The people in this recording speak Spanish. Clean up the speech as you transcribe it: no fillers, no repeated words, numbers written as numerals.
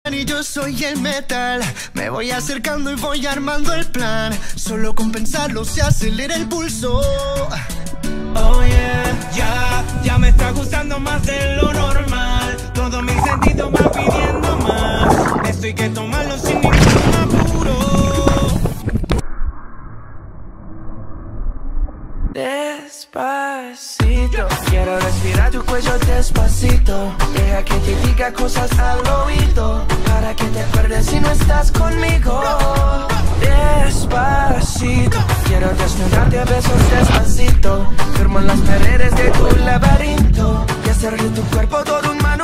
Y yo soy el metal, me voy acercando y voy armando el plan. Solo con pensarlo se acelera el pulso. Oh yeah, ya me está gustando más de lo normal. Todos mis sentidos van pidiendo más. Esto hay que tomarlo sin ningún apuro. Despacito, quiero respirar tu cuello despacito. Deja que te diga cosas al oído, para que te acuerdes si no estás conmigo. Despacito, quiero desnudarte a besos despacito. Firmo en las paredes de tu laberinto y hacer de tu cuerpo todo un man.